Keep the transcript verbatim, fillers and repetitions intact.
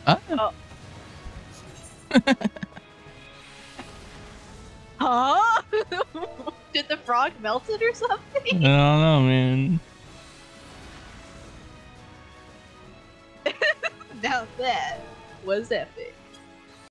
Ah. Oh. Huh? Did the frog melt it or something? I don't know, man. Now that was epic.